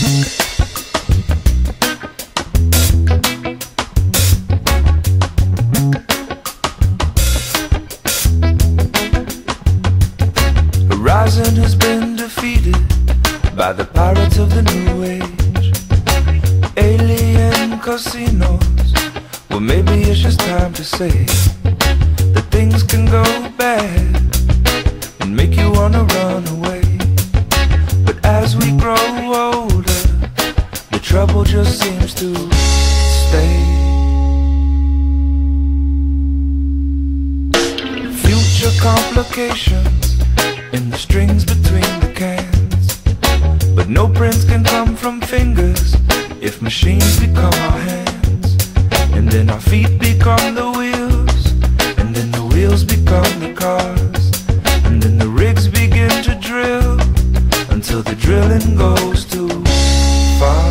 Horizon has been defeated by the pirates of the new age. Alien casinos, well maybe it's just time to say that things can go bad and make you wanna run away. But as we grow older, the trouble just seems to stay. Future complications in the strings between the cans, but no prints can come from fingers if machines become our hands. And then our feet become the wheels, and then the wheels become the cars, and then the rigs begin to drill until the drilling goes too far.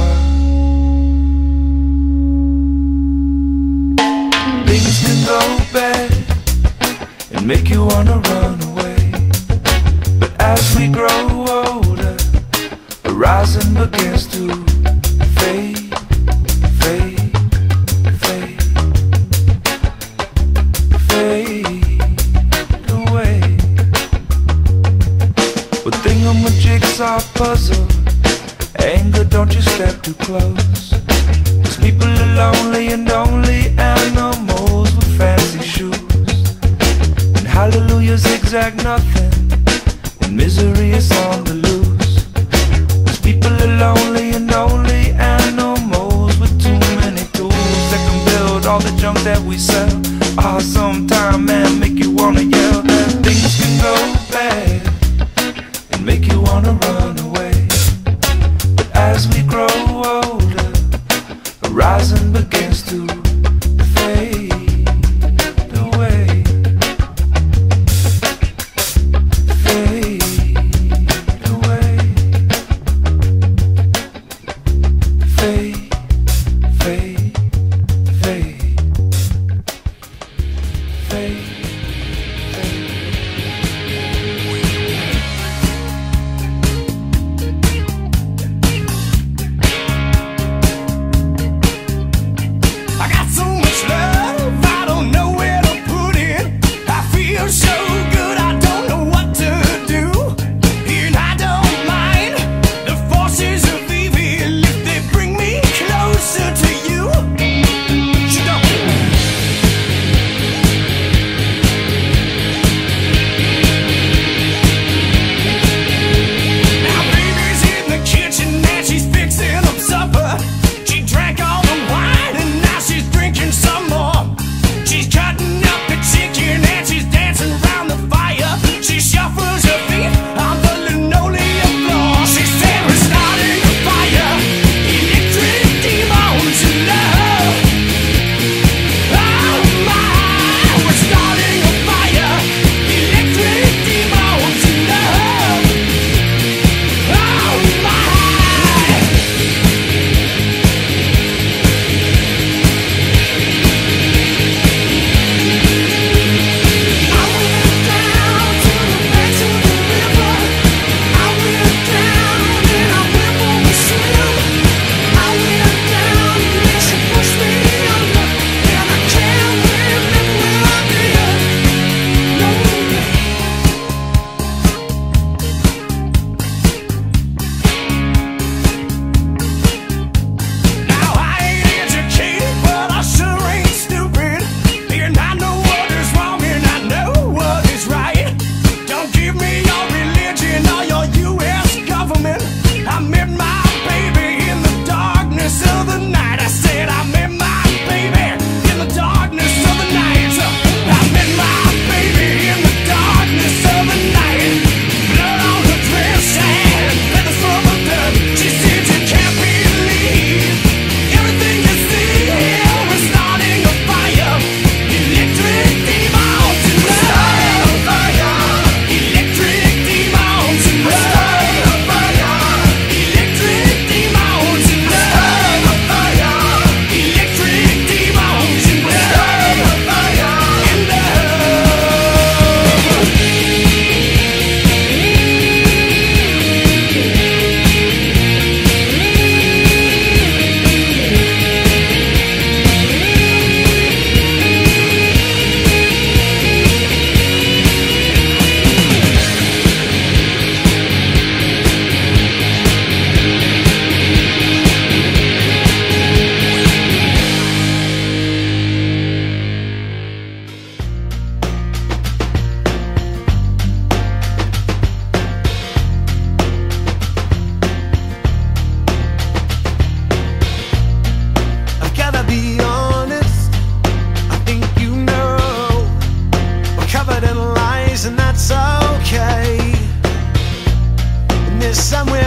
Things can go bad and make you wanna run away. As we grow older, the horizon begins to fade, fade, fade, fade away. But thingamajigsaw puzzle, anger, don't you step too close. 'Cause people are lonely and only animals with fancy shoes. And hallelujah zigzag nothing, misery is on the loose. 'Cause people are lonely and only animals with too many tools that can build all the junk that we sell. Ah, sometime, man, make you wanna yell. Things can go bad and make you wanna run away. But as we grow older, the horizon begins to fade away.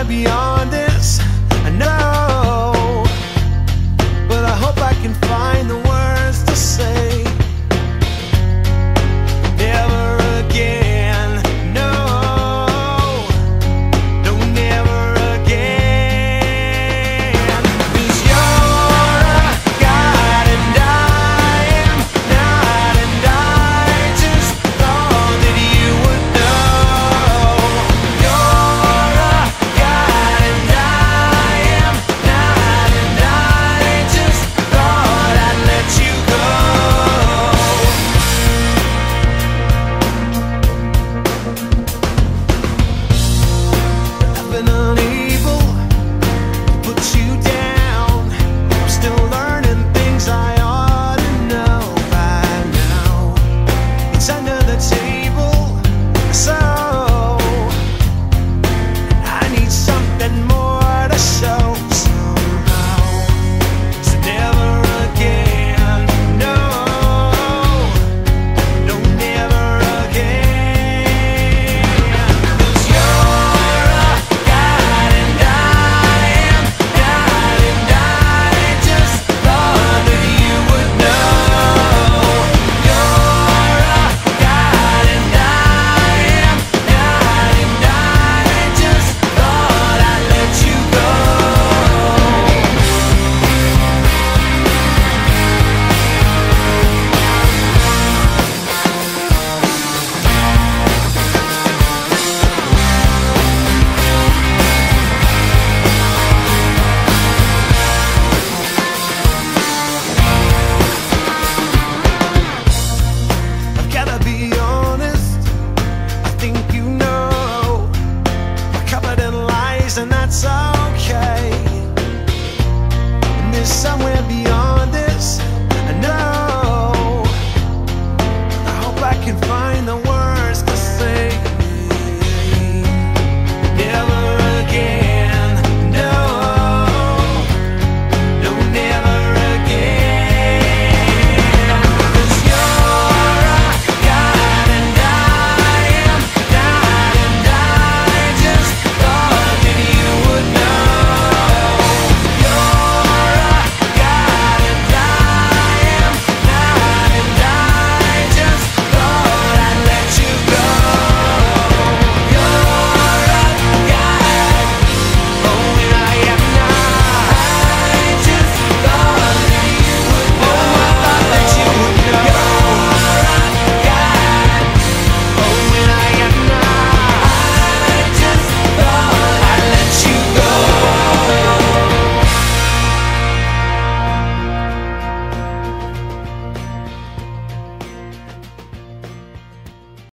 beyond this, I know, but I hope I can find the words to say. Never again, no, no, never again. 'Cause you're a God and I am not, and I just thought that you would know. You're a God and I am not, and I just thought I'd let you go. I've been unable to put you down. I'm still learning things I ought to know by now. It's under the table, so I need something more to show somehow. So never again, no, no, never again. 'Cause you're a God and I am not, and I just thought that you would know. You're a God and I am not, and I just thought I'd let you go. I've gotta be honest, I think you know we're covered in lies, and that's okay. And there's somewhere beyond